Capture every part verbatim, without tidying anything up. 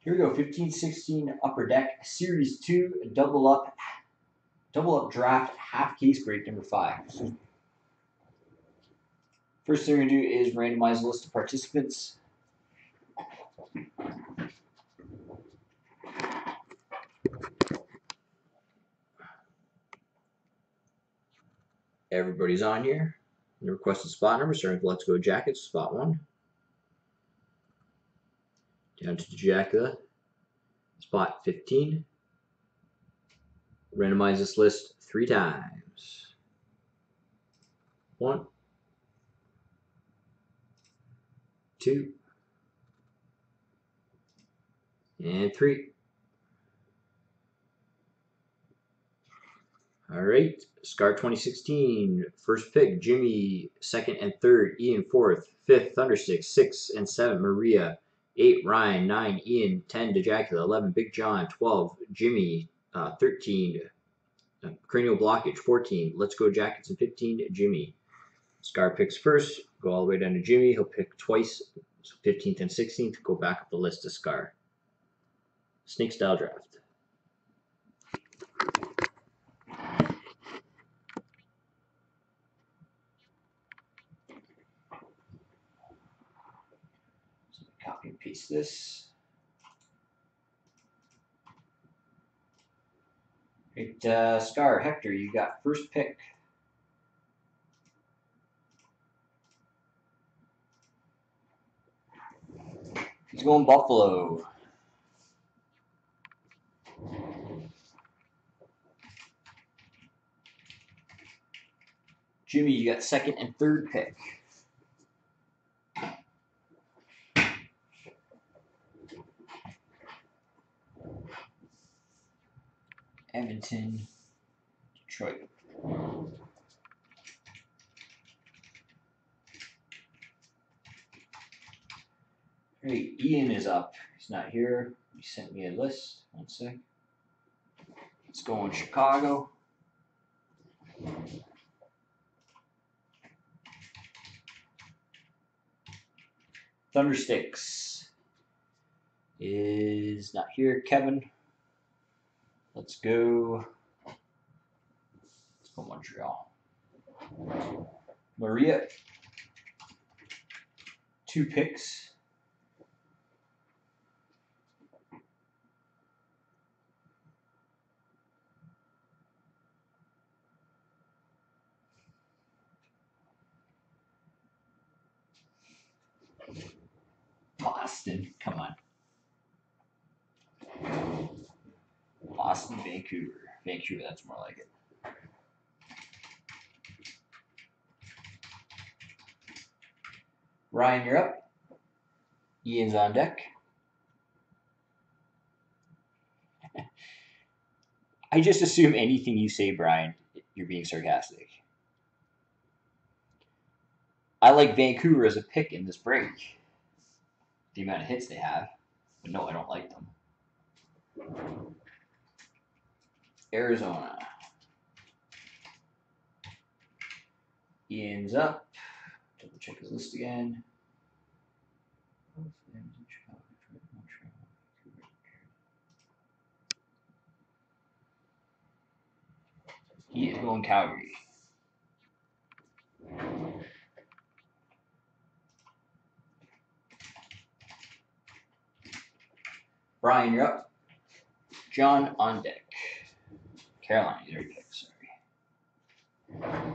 Here we go, fifteen sixteen Upper Deck, Series two, double up, double up draft, half case break number five. First thing we're going to do is randomize a list of participants. Everybody's on here. The requested spot number, starting with Let's Go Jackets, spot one. Down to Jacka, spot fifteen. Randomize this list three times. One, two, and three. All right, Scar twenty sixteen, first pick, Jimmy, second and third, Ian, fourth, fifth, Thunderstick, six and seven, Maria, eight, Ryan, nine, Ian, ten, Dejacula, eleven, Big John, twelve, Jimmy, uh, thirteen, uh, Cranial Blockage, fourteen, Let's Go Jackets, and fifteen, Jimmy. Scar picks first, go all the way down to Jimmy, he'll pick twice, so fifteenth and sixteenth, go back up the list to Scar. Snake style draft. Copy and paste this. Right, uh, Scar, Hector, you got first pick. He's going Buffalo. Jimmy, you got second and third pick. Edmonton, Detroit. Hey, Ian is up. He's not here. He sent me a list. One sec. Let's go in Chicago. Thundersticks is not here. Kevin. Let's go. Let's go Montreal. Maria. Two picks. Boston, come on. Boston, Vancouver. Vancouver, that's more like it. Ryan, you're up. Ian's on deck. I just assume anything you say, Brian, you're being sarcastic. I like Vancouver as a pick in this break. The amount of hits they have. But no, I don't like them. Arizona. Ian's up. Double check his list again. He is going Calgary. Brian, you're up. John on deck. Carolina, you already picked, sorry.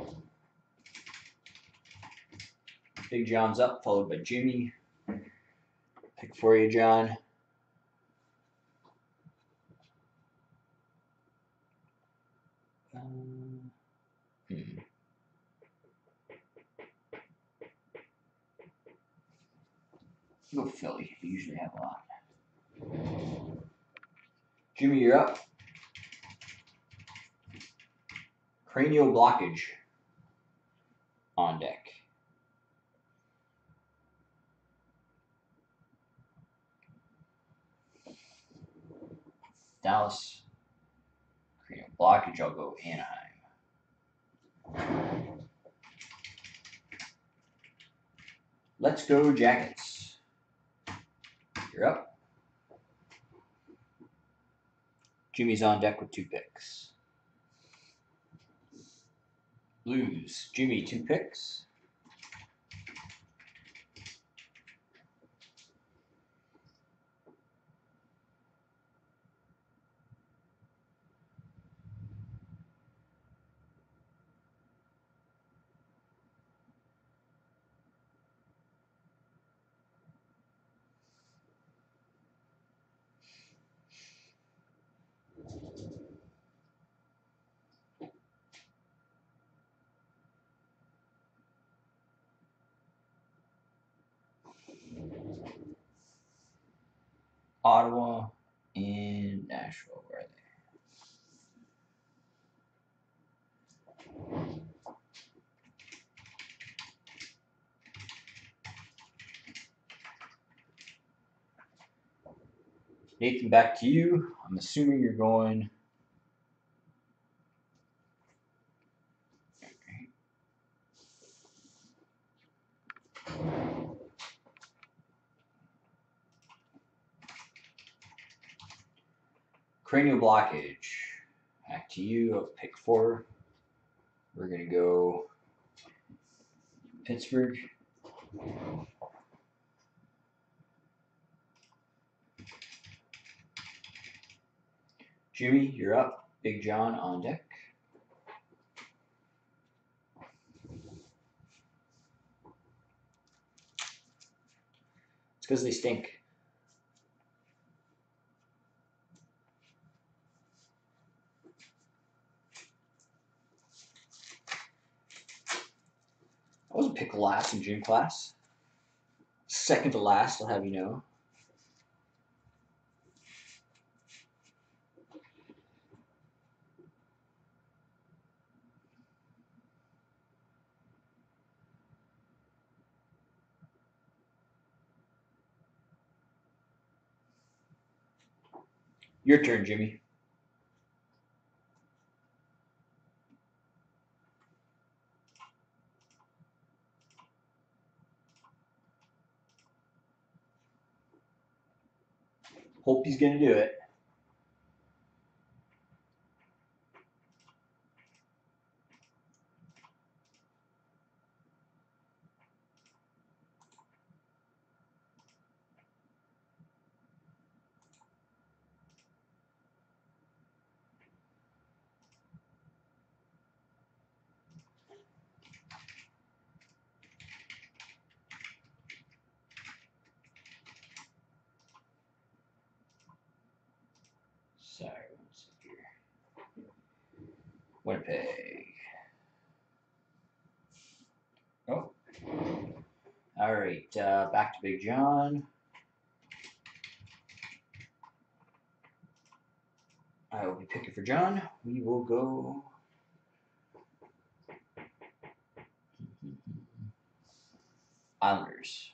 Big John's up, followed by Jimmy. Pick for you, John. Um, hmm. Go Philly. They usually have a lot. Jimmy, you're up. Cranial Blockage on deck. Dallas. Cranial Blockage, I'll go Anaheim. Let's Go Jackets. You're up. Jimmy's on deck with two picks. Blues, Jimmy, two picks. Ottawa and Nashville, where are they? Nathan, back to you. I'm assuming you're going. Cranial blockage. Back to you. Pick four. We're going to go Pittsburgh. Jimmy, you're up. Big John on deck. It's because they stink. I wasn't picked last in gym class. Second to last, I'll have you know. Your turn, Jimmy. Hope he's going to do it. Sorry, one second here. Winnipeg. Oh. All right, uh, back to Big John. I will be picking for John. We will go. Islanders.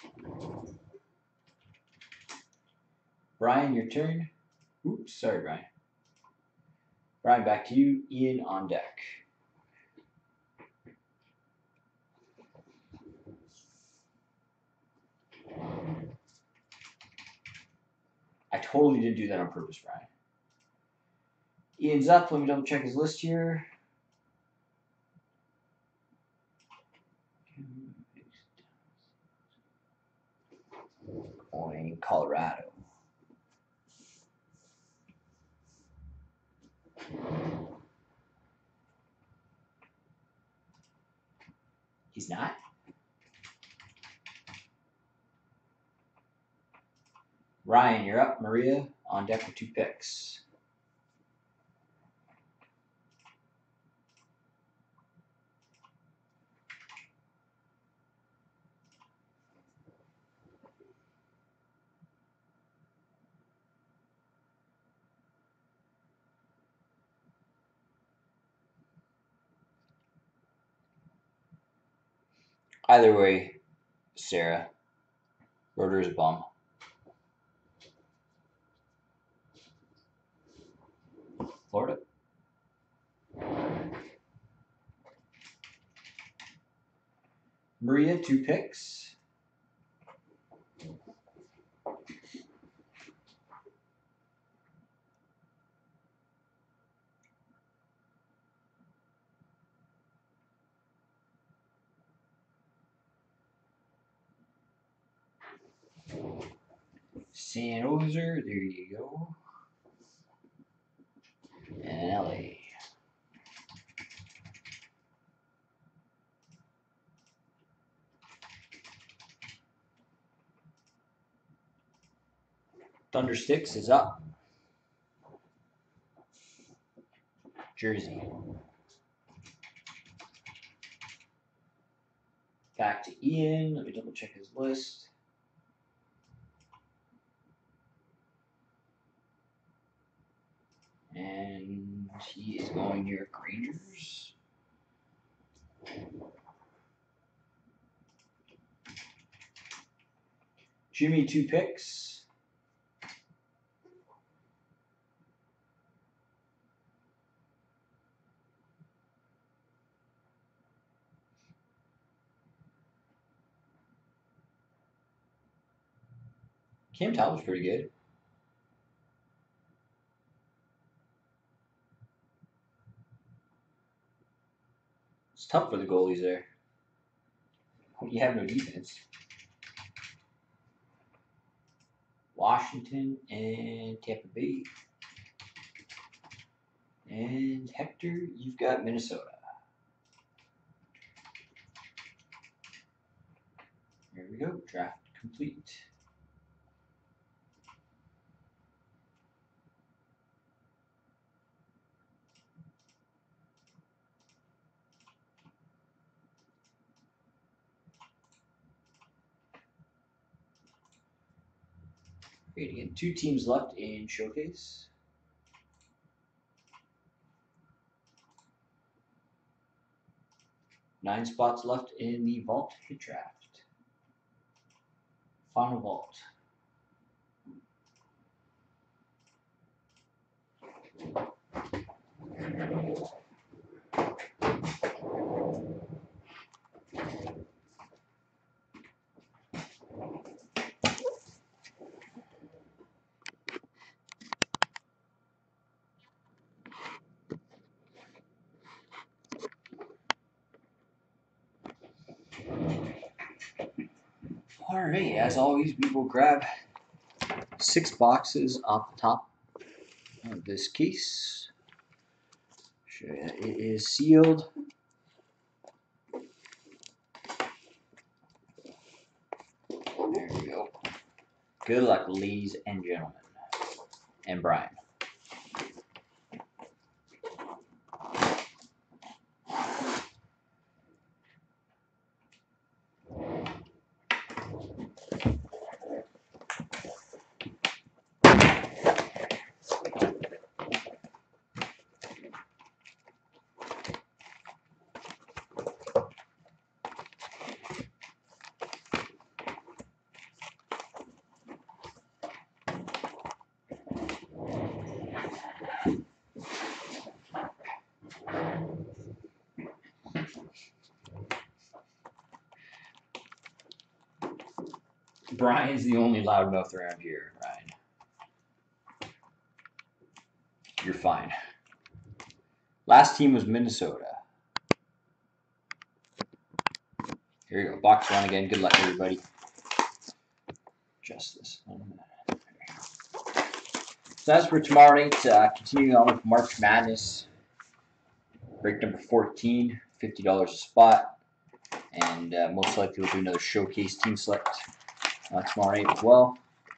Brian, your turn. Oops, sorry, Brian. Brian, back to you. Ian on deck. I totally didn't do that on purpose, Brian. Ian's up. Let me double check his list here. Going Colorado. He's not? Ryan, you're up. Maria on deck with two picks. Either way, Sarah. Rotor is a bum. Florida. Maria, two picks. San Ozer, there you go. And L A. Thundersticks is up. Jersey. Back to Ian. Let me double check his list. And he is going New York Rangers. Jimmy, two picks. Cam Talbot's pretty good. It's tough for the goalies there. You have no defense. Washington and Tampa Bay. And Hector, you've got Minnesota. There we go. Draft complete. Great. Again, two teams left in Showcase. Nine spots left in the Vault Hit Draft. Final Vault. Alright, as always, we will grab six boxes off the top of this case. Show you it is sealed. There we go. Good luck, ladies and gentlemen. And Brian. Brian's the only loudmouth around here, Ryan. You're fine. Last team was Minnesota. Here you go. Box one again. Good luck, everybody. Just this. So as for tomorrow night, uh, continuing on with March Madness. Break number fourteen. fifty dollars a spot. And uh, most likely we'll do another Showcase Team Select uh, tomorrow night as well.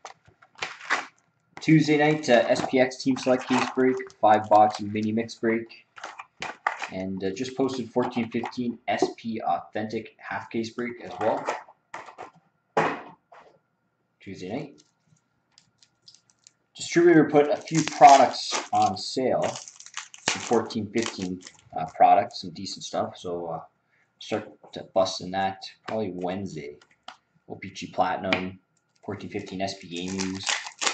Tuesday night, uh, S P X Team Select case break, five box mini mix break, and uh, just posted fourteen fifteen S P Authentic half case break as well. Tuesday night. Distributor put a few products on sale, some fourteen fifteen uh, products, some decent stuff. So uh, start to busting that probably Wednesday. O P G Platinum, fourteen fifteen S P Game News.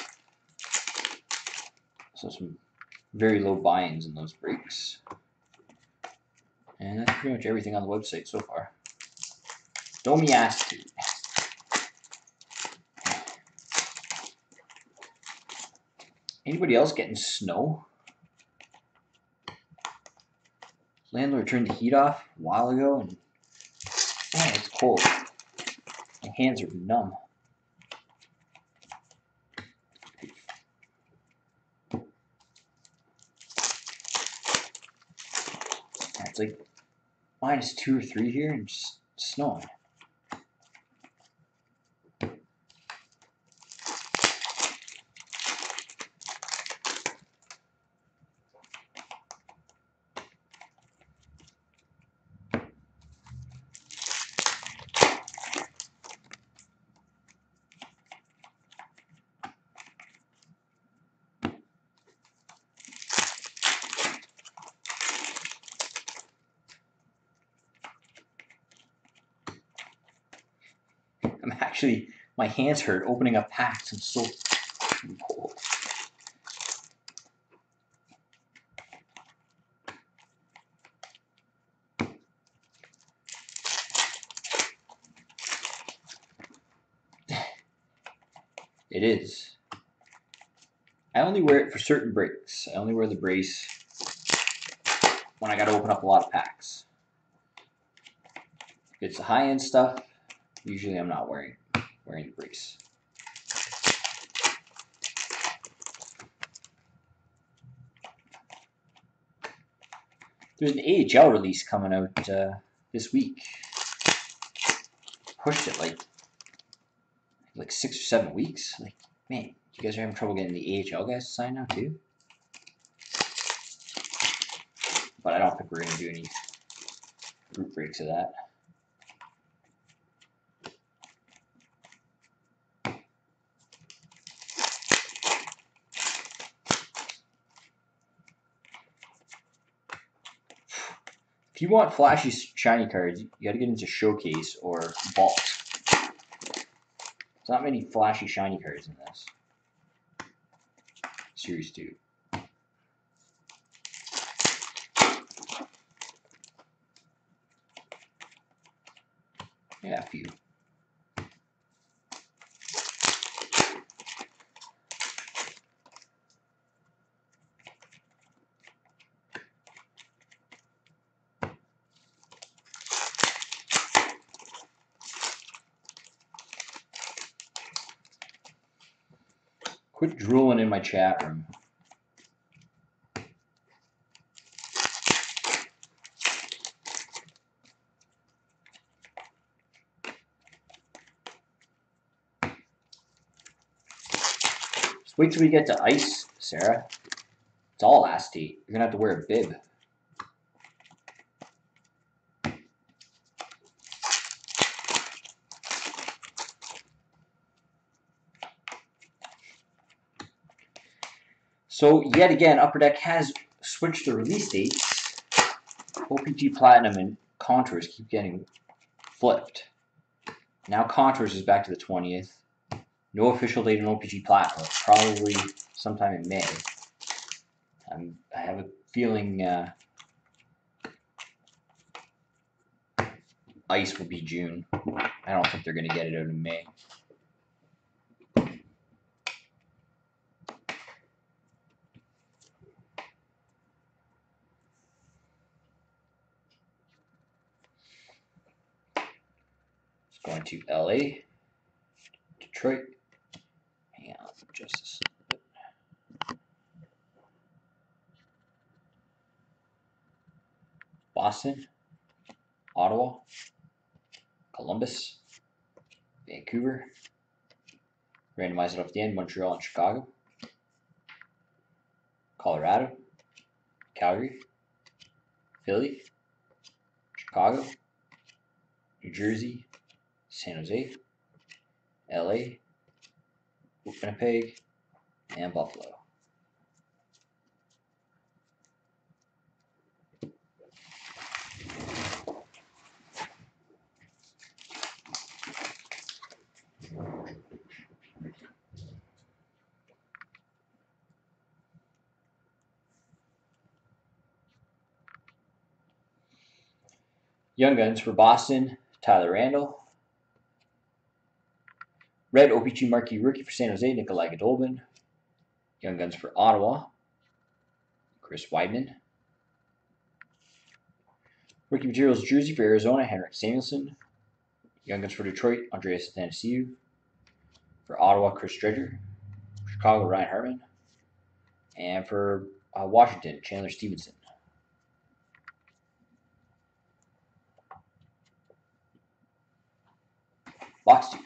So some very low buy-ins in those breaks. And that's pretty much everything on the website so far. Domi asked. Anybody else getting snow? Landlord turned the heat off a while ago and man, it's cold. My hands are numb. It's like minus two or three here and just snowing. I'm actually, my hands hurt opening up packs. I'm so cold. It is. I only wear it for certain breaks. I only wear the brace when I gotta open up a lot of packs. If it's the high-end stuff, usually I'm not wearing wearing the brace. There's an A H L release coming out uh, this week. Pushed it like like six or seven weeks. Like, man, you guys are having trouble getting the A H L guys to sign now too? But I don't think we're gonna do any group breaks of that. If you want flashy, shiny cards, you got to get into Showcase or Vault. There's not many flashy, shiny cards in this. Series two. Yeah, a few. Quit drooling in my chat room. Just wait till we get to ice, Sarah. It's all acetate. You're gonna have to wear a bib. So yet again, Upper Deck has switched the release dates. O P G Platinum and Contours keep getting flipped. Now Contours is back to the twentieth. No official date on O P G Platinum. Probably sometime in May. I'm, I have a feeling uh, Ice will be June. I don't think they're going to get it out in May. Going to L A, Detroit. Hang on, just a second. Boston, Ottawa, Columbus, Vancouver. Randomize it off the end. Montreal and Chicago. Colorado, Calgary, Philly, Chicago, New Jersey, San Jose, L A, Winnipeg, and Buffalo. Young Guns for Boston, Tyler Randall. Red O P G Marquee Rookie for San Jose, Nikolai Godolbin. Young Guns for Ottawa, Chris Weidman. Rookie Materials Jersey for Arizona, Henrik Samuelsson. Young Guns for Detroit, Andreas Athanasiou. For Ottawa, Chris Dredger. For Chicago, Ryan Hartman. And for uh, Washington, Chandler Stevenson. Box two.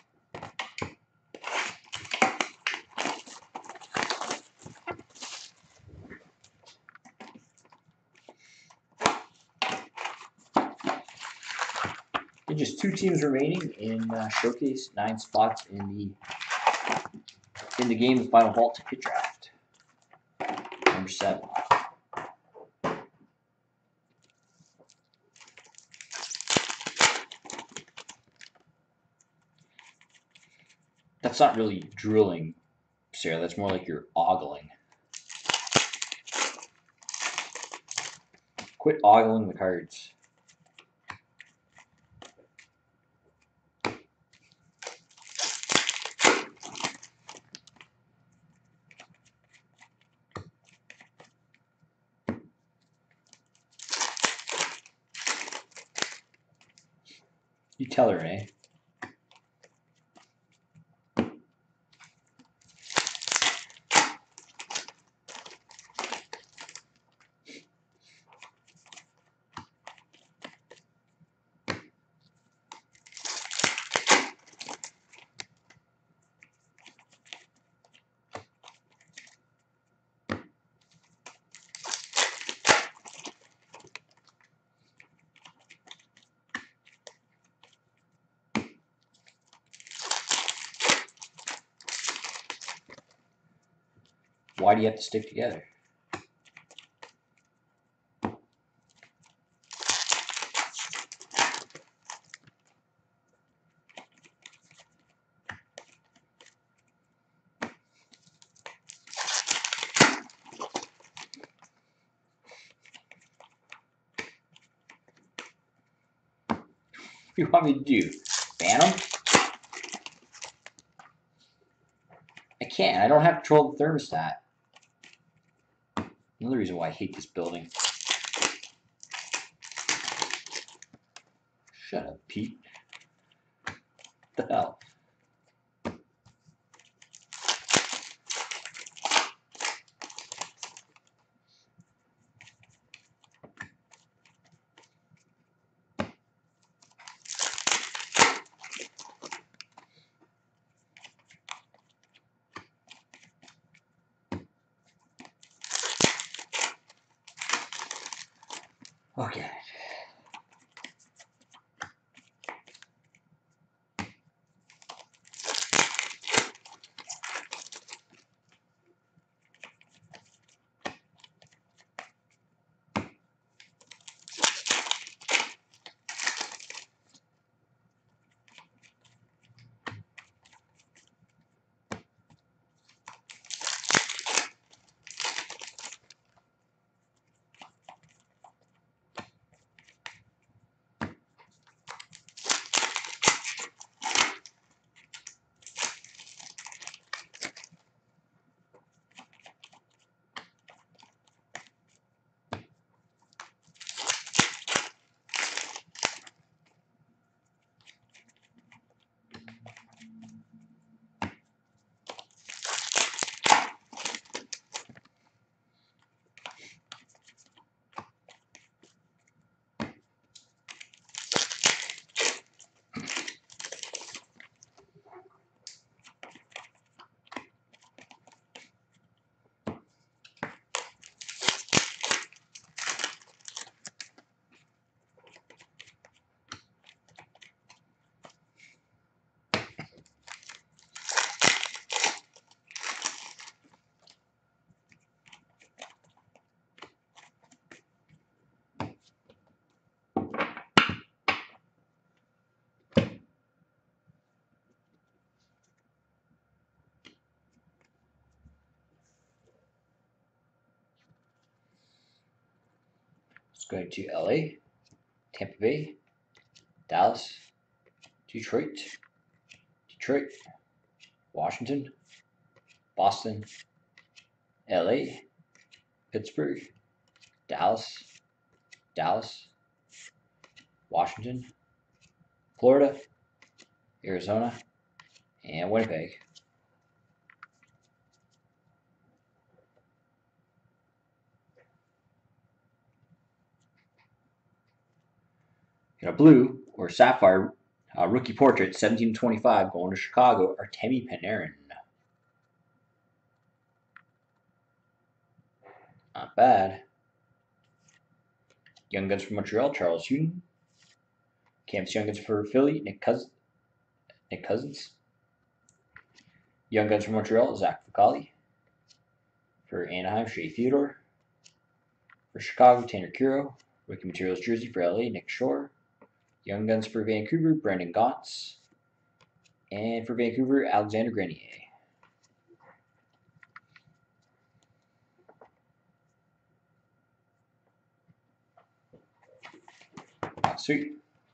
And just two teams remaining in uh, Showcase. Nine spots in the in the game. The final halt hit draft. Number seven. That's not really drilling, Sarah. That's more like you're ogling. Quit ogling the cards. You tell her, eh? Why do you have to stick together? What do you want me to do? Ban them? I can't. I don't have control of the thermostat. Another reason why I hate this building. Shut up, Pete. What the hell? Okay. Let's go to L A, Tampa Bay, Dallas, Detroit, Detroit, Washington, Boston, L A, Pittsburgh, Dallas, Dallas, Washington, Florida, Arizona, and Winnipeg. Got a blue or sapphire Uh, rookie portrait, seventeen twenty-five, going to Chicago, Artemi Panarin. Not bad. Young Guns for Montreal, Charles Hudon. Campus Young Guns for Philly, Nick Cousins. Nick Cousins. Young Guns for Montreal, Zach Fucale. For Anaheim, Shea Theodore. For Chicago, Tanner Kuro. Rookie Materials jersey for L A, Nick Shore. Young Guns for Vancouver, Brandon Gaunce. And for Vancouver, Alexander Grenier. Oh, sweet.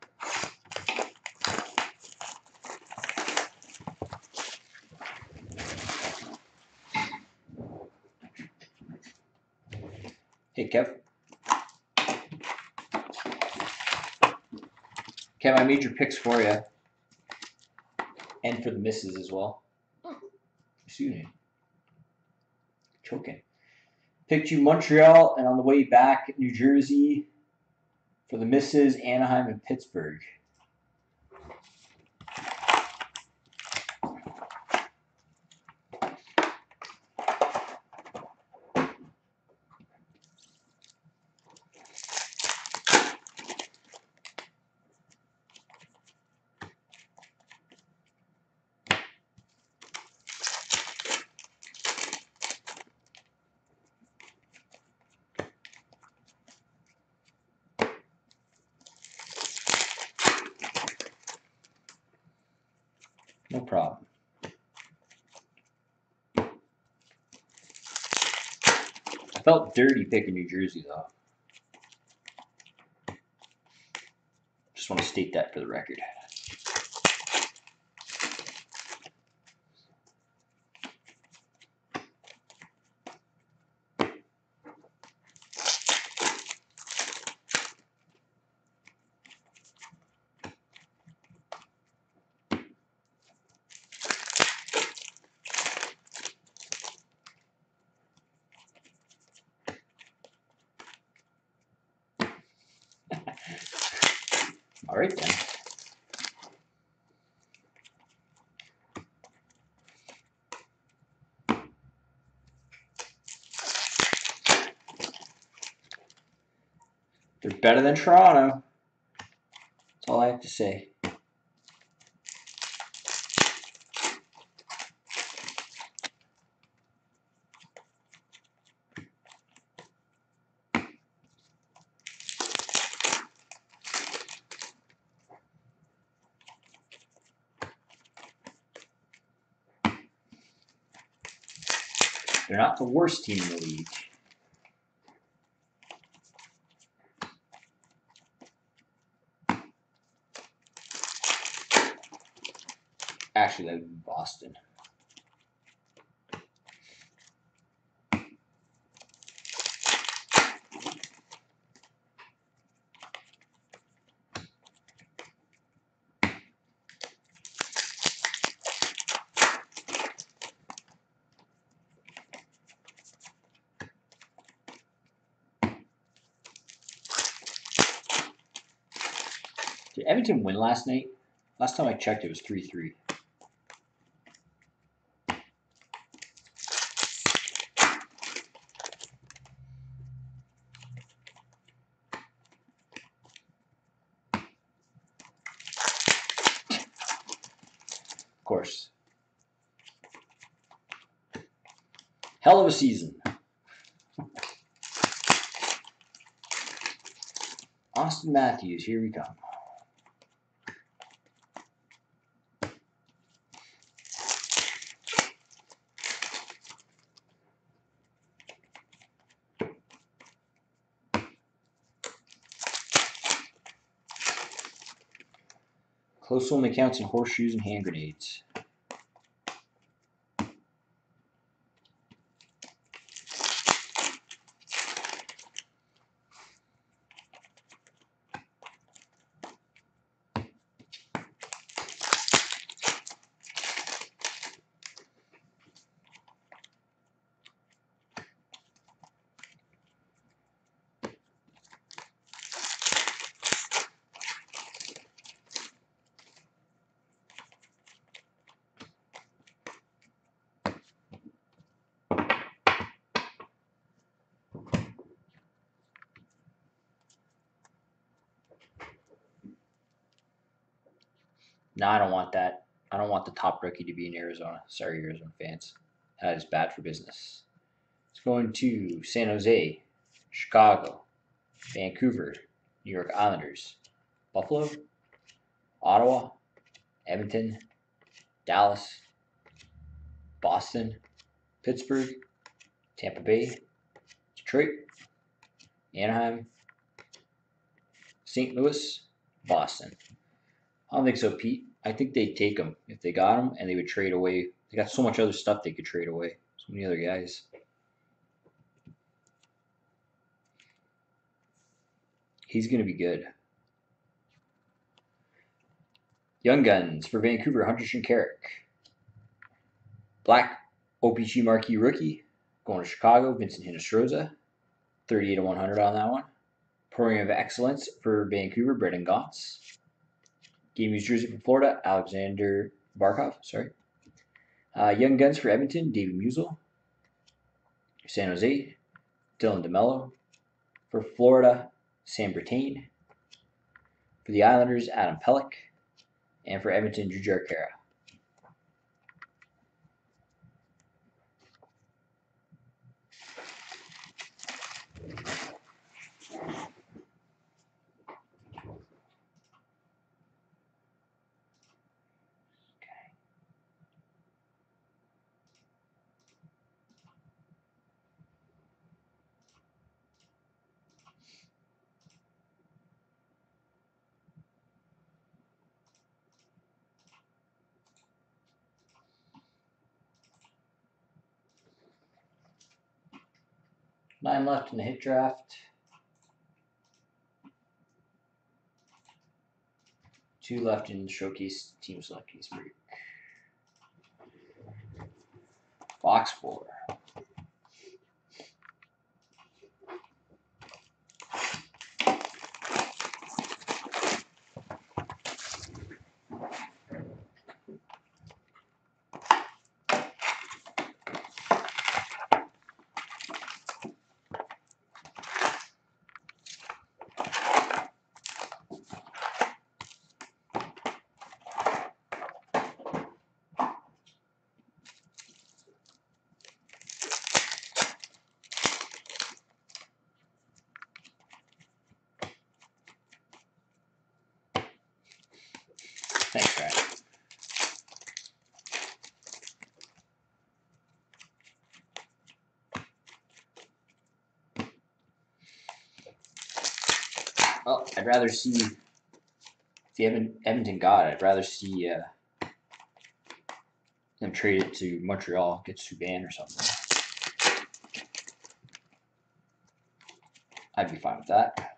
Hey, Kev. Kev, I made your picks for you. And for the misses as well. Excuse me. Choking. Picked you Montreal, and on the way back, New Jersey. For the misses, Anaheim and Pittsburgh. No problem. I felt dirty picking New Jersey, though. Just want to state that for the record. All right, then. They're better than Toronto. That's all I have to say. They're not the worst team in the league. Actually, that would be Boston. Did Edmonton win last night? Last time I checked, it was three three. Of course. Hell of a season. Austin Matthews, here we come. Close only counts in horseshoes and hand grenades. No, I don't want that. I don't want the top rookie to be in Arizona. Sorry, Arizona fans. That is bad for business. It's going to San Jose, Chicago, Vancouver, New York Islanders, Buffalo, Ottawa, Edmonton, Dallas, Boston, Pittsburgh, Tampa Bay, Detroit, Anaheim, Saint Louis, Boston. I don't think so, Pete. I think they'd take him if they got him, and they would trade away. They got so much other stuff they could trade away. So many other guys. He's going to be good. Young Guns for Vancouver, Hunter Shinkaruk. Black O P G Marquee Rookie going to Chicago, Vincent Hinostroza. thirty-eight to one hundred on that one. Program of Excellence for Vancouver, Brendan Gaunce. Game Used Jersey for Florida, Alexander Barkov. Sorry. Uh, Young Guns for Edmonton, David Musel. San Jose, Dylan DeMello. For Florida, Sam Brittain. For the Islanders, Adam Pelech. And for Edmonton, Jujhar Khaira. Nine left in the hit draft. Two left in the showcase team select case break. Box four. Thanks, Brad. Well, I'd rather see, if the Edmonton got it, I'd rather see uh, them trade it to Montreal, get Subban or something. I'd be fine with that.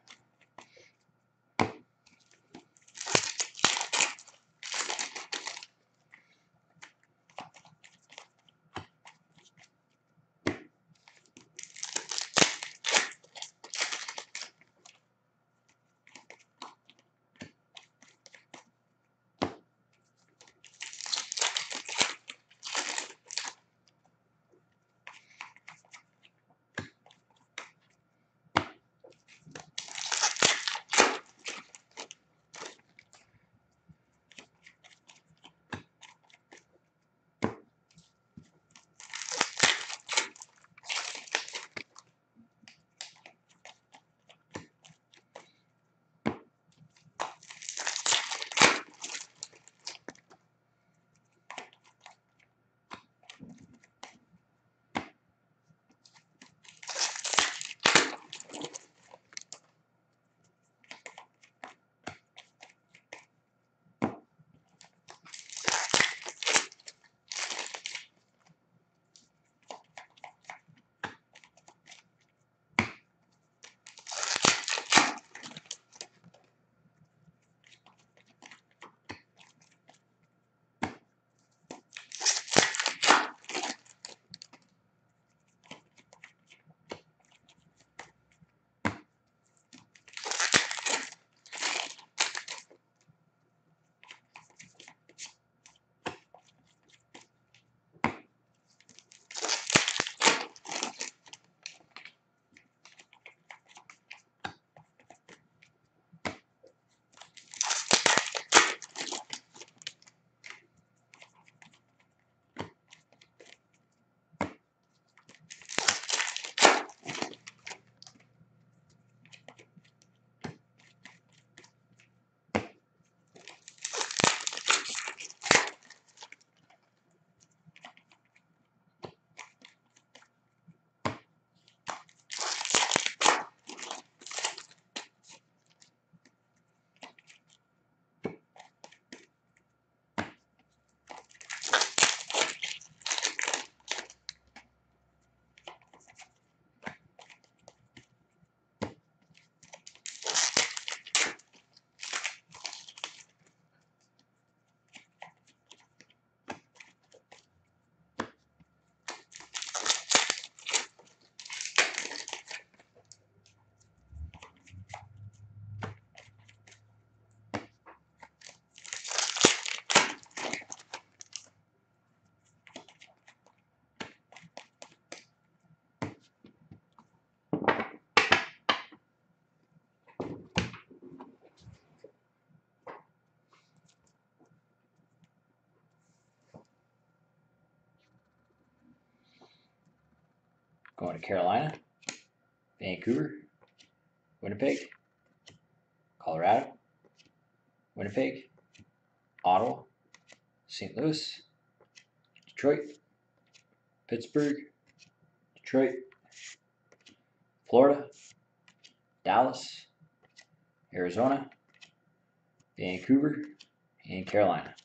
Going to Carolina, Vancouver, Winnipeg, Colorado, Winnipeg, Ottawa, Saint Louis, Detroit, Pittsburgh, Detroit, Florida, Dallas, Arizona, Vancouver, and Carolina.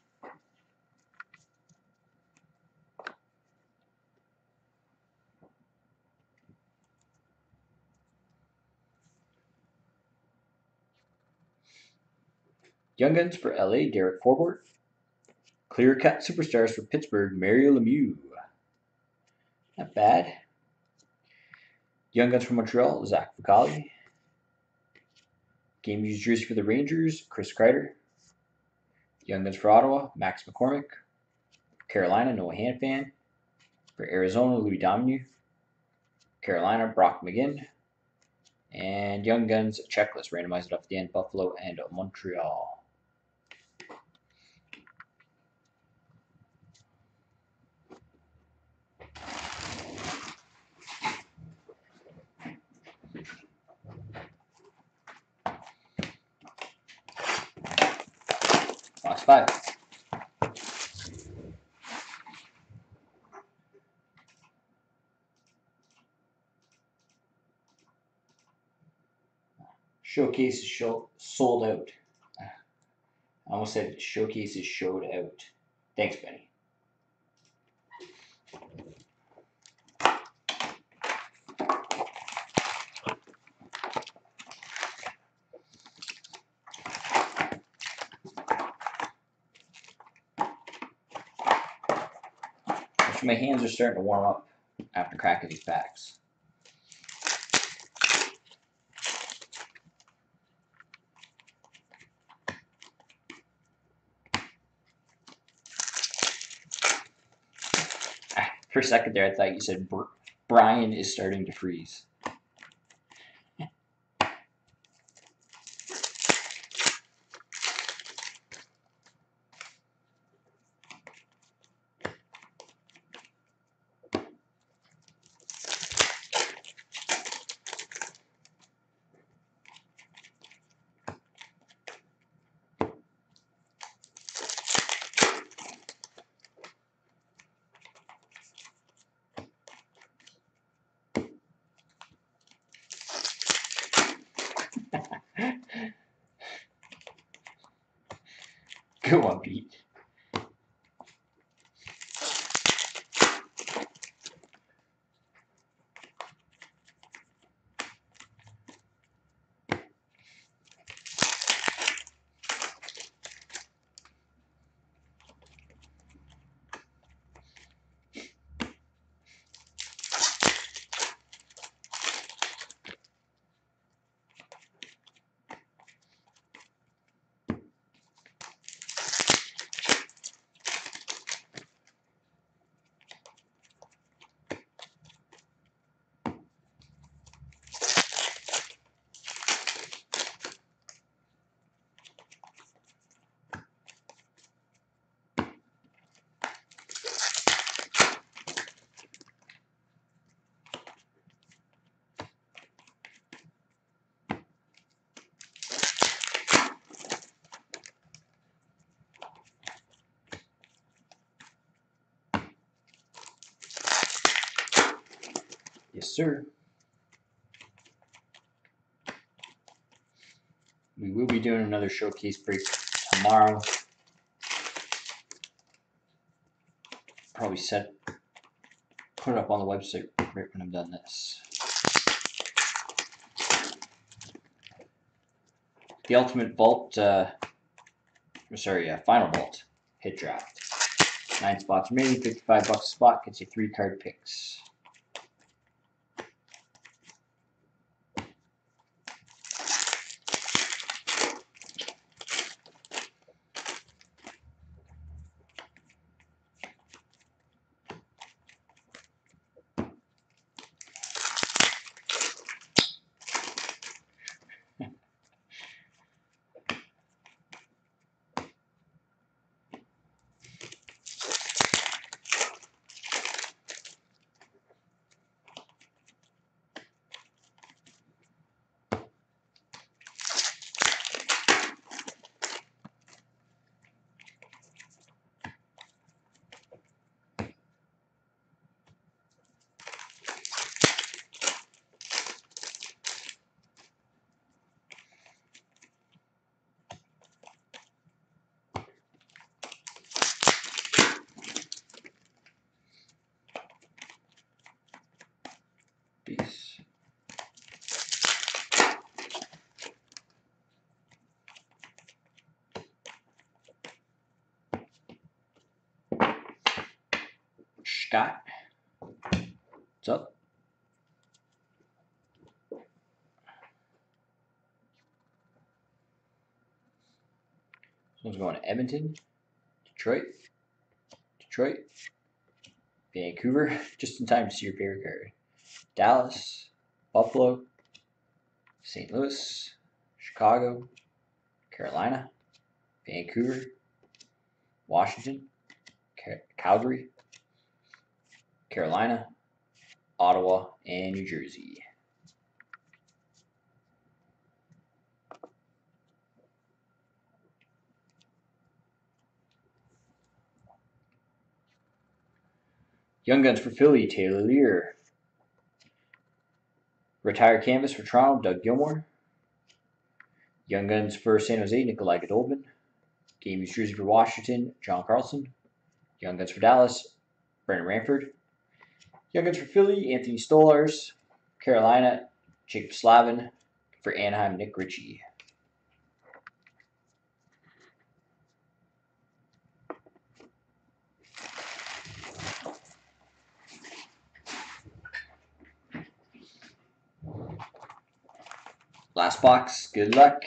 Young Guns for L A, Derek Forbort. Clear Cut Superstars for Pittsburgh, Mario Lemieux. Not bad. Young Guns for Montreal, Zach Fucale. Game Used Jersey for the Rangers, Chris Kreider. Young Guns for Ottawa, Max McCormick. Carolina, Noah Hanfan. For Arizona, Louis Domingue. Carolina, Brock McGinn. And Young Guns checklist, randomized off the end, Buffalo and Montreal. Box five. Showcase is show, sold out. I almost said showcase is showed out. Thanks, Benny. My hands are starting to warm up after cracking these packs. For a second there, I thought you said Brian is starting to freeze. Go on, Pete. Yes, sir. We will be doing another showcase break tomorrow. Probably set, put it up on the website right when I'm done this. The Ultimate Vault, uh, sorry, uh, Final Vault hit draft. Nine spots remaining, fifty-five bucks a spot, gets you three card picks. Peace. Scott, what's up? This one's going to Edmonton, Detroit, Detroit, Vancouver, just in time to see your favorite card. Dallas, Buffalo, Saint Louis, Chicago, Carolina, Vancouver, Washington, Cal Calgary, Carolina, Ottawa, and New Jersey. Young Guns for Philly, Taylor Lear. Retired Canvas for Toronto, Doug Gilmour. Young Guns for San Jose, Nikolai Goldman. Game Used Jersey for Washington, John Carlson. Young Guns for Dallas, Brendan Ranford. Young Guns for Philly, Anthony Stolarz. Carolina, Jacob Slavin. For Anaheim, Nick Ritchie. Last box, good luck.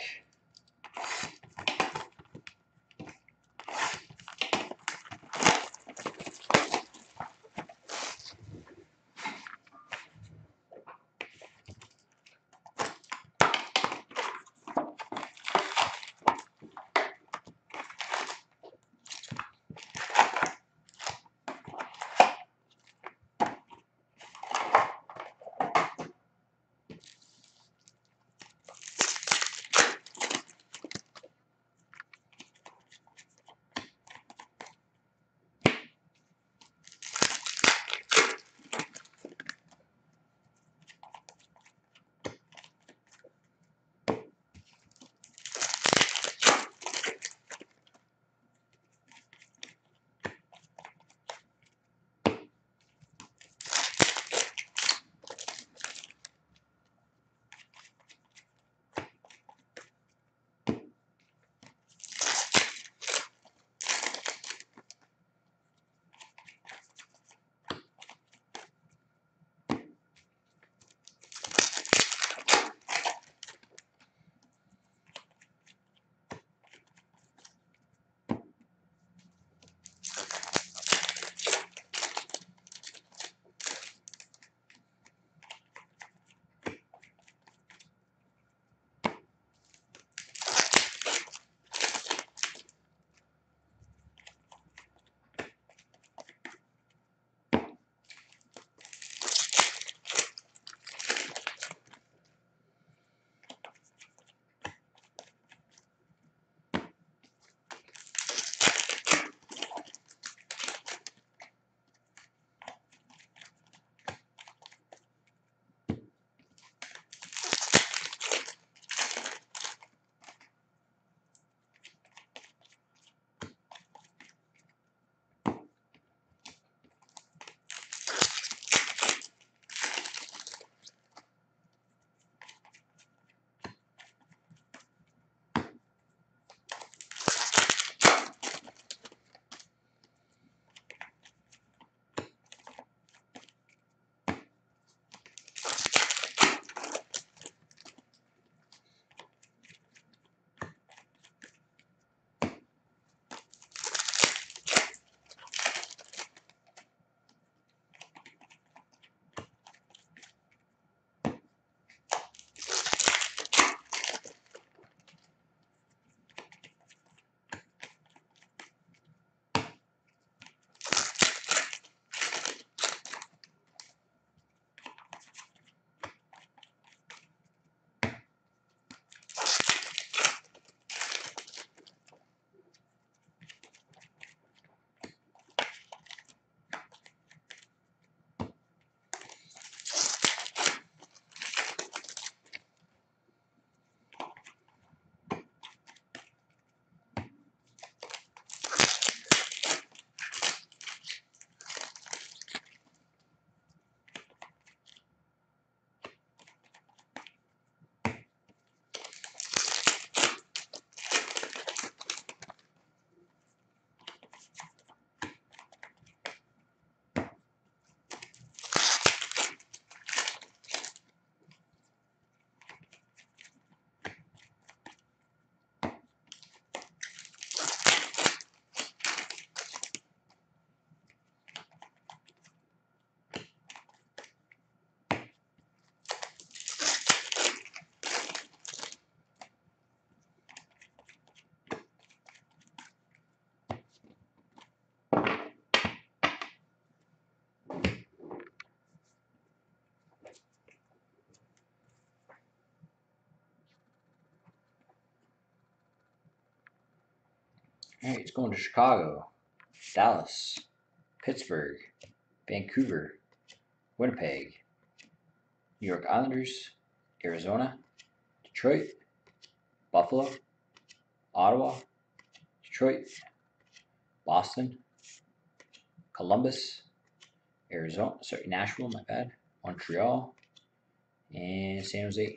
All right, it's going to Chicago, Dallas, Pittsburgh, Vancouver, Winnipeg, New York Islanders, Arizona, Detroit, Buffalo, Ottawa, Detroit, Boston, Columbus, Arizona, sorry, Nashville, my bad, Montreal, and San Jose.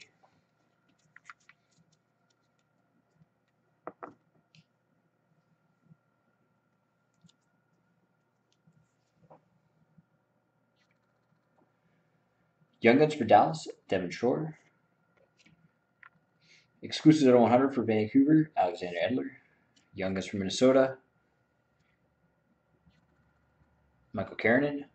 Young Guns for Dallas, Devin Shore. Exclusives at one hundred for Vancouver, Alexander Edler. Young Guns for Minnesota, Michael Keranen.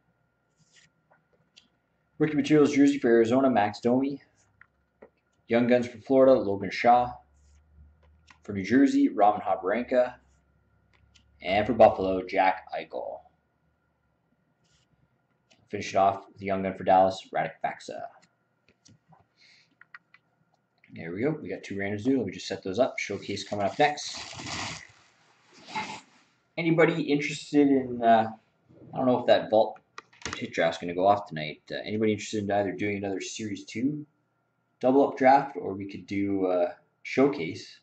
Rookie Materials jersey for Arizona, Max Domi. Young Guns for Florida, Logan Shaw. For New Jersey, Robin Hodbranka. And for Buffalo, Jack Eichel. Finish it off with the Young Gun for Dallas, Radek Faksa. There we go. We got two randoms to do. Let me just set those up. Showcase coming up next. Anybody interested in, uh, I don't know if that vault hit draft's going to go off tonight. Uh, anybody interested in either doing another Series two double up draft, or we could do uh, Showcase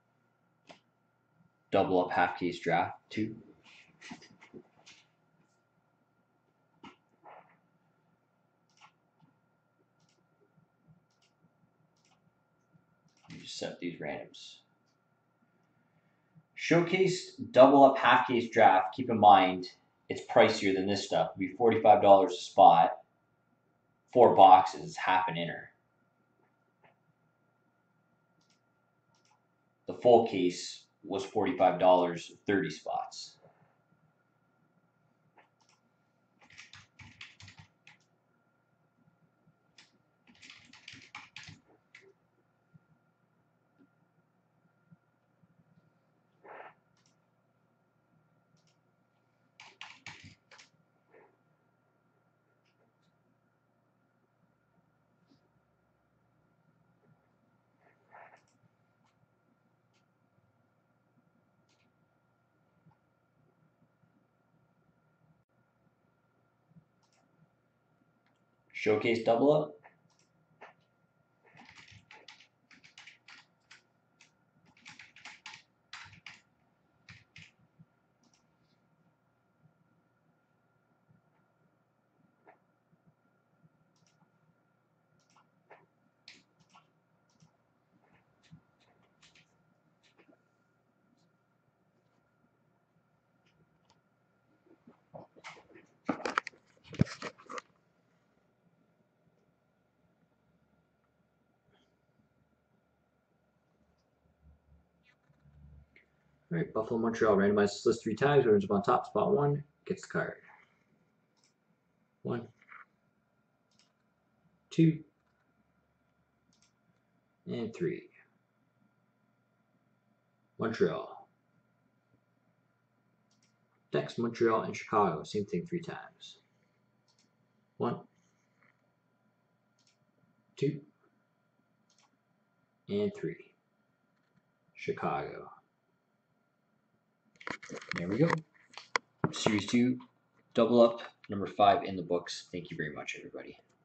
double up half case draft too? Let me just set these randoms. Showcase double up half case draft. Keep in mind, it's pricier than this stuff. It'll be forty-five dollars a spot. Four boxes, half an inner. The full case was forty-five dollars, thirty spots. Showcase double up. All right, Buffalo, Montreal. Randomize this list three times. Whoever's up on top, spot one, gets the card. One, two, and three. Montreal. Next, Montreal and Chicago. Same thing three times. One, two, and three. Chicago. There we go. Series two, double up, number five in the books. Thank you very much, everybody.